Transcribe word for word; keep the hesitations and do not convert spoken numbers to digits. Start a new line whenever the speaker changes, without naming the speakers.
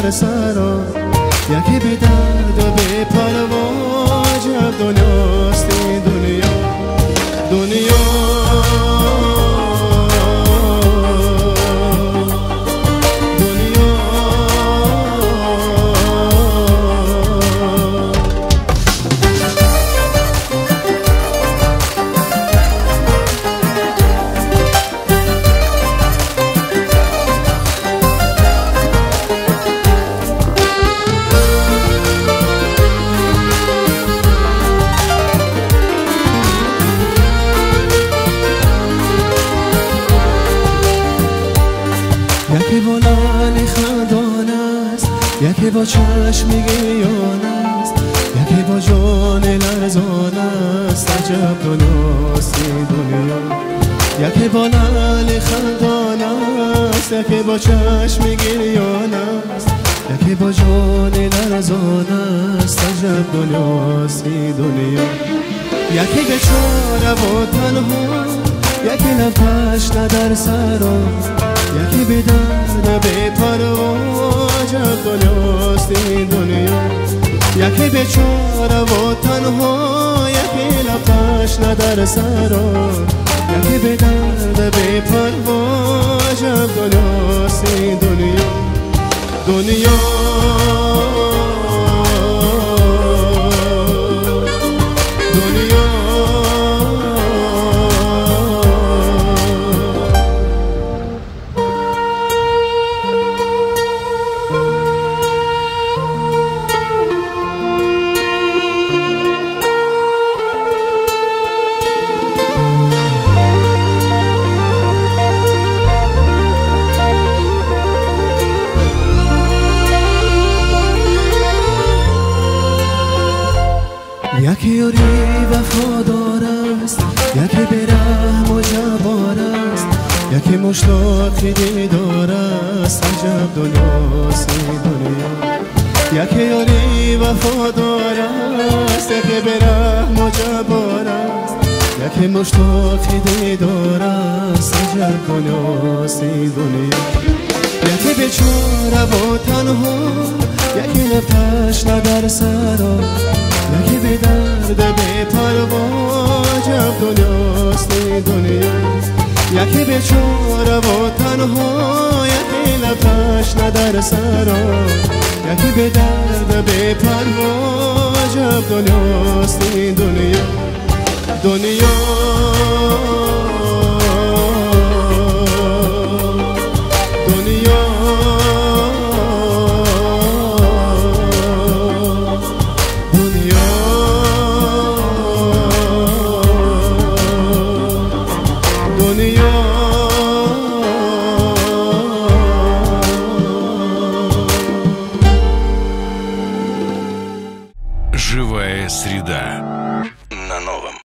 ندر سرا، یکی به درد و به پروا عجب دنیاست این دنیا. دنیا یکی با لعل خندان است، یکی با چشم گریان است، یکی با جان لرزان است. عجب دنیاست این دنیا. یکی با لعل خندان است، یکی با چشم گریان است، یکی با جان لرزان است. عجب دنیاست این دنیا. یکی بیچاره و تنها، یکی لب تشنه در سرا، یکی به درد به پروا عجب دنیاست این دنیا. یکی بیچاره و تنها، یکی لب تشنه در سرا، یکی به درد به پروا عجب دنیاست این دنیا. دنیا یکی یاری وفادار است، یکی به رحم و جبار است، یکی مشتاق دیدار است. عجب دنیاست این دنیا. یکی یاری وفادار است، یکی به رحم و جبار است، یکی مشتاق دیدار است. عجب دنیاست این دنیا. یکی بیچاره و تنها، یکی لب تشنه در سرا، یکی به درد به پروا عجب دنیاست این دنیا. یکی بیچاره و تنها، یکی لب تشنه در سرا، یکی به درد به پروا عجب دنیاست این دنیا. دنیا